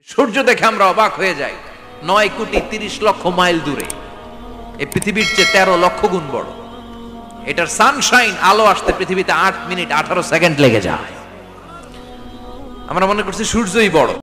সূর্য দেখে আমরা অবাক হয়ে যাই, 9,30,00,000 মাইল দূরে, এই পৃথিবীর চেয়ে 13 লক্ষ গুণ বড়। এটার সানশাইন, আলো আসতে পৃথিবীতে 8 মিনিট 18 সেকেন্ড লেগে যায়। আমরা মনে করছি সূর্যই বড়।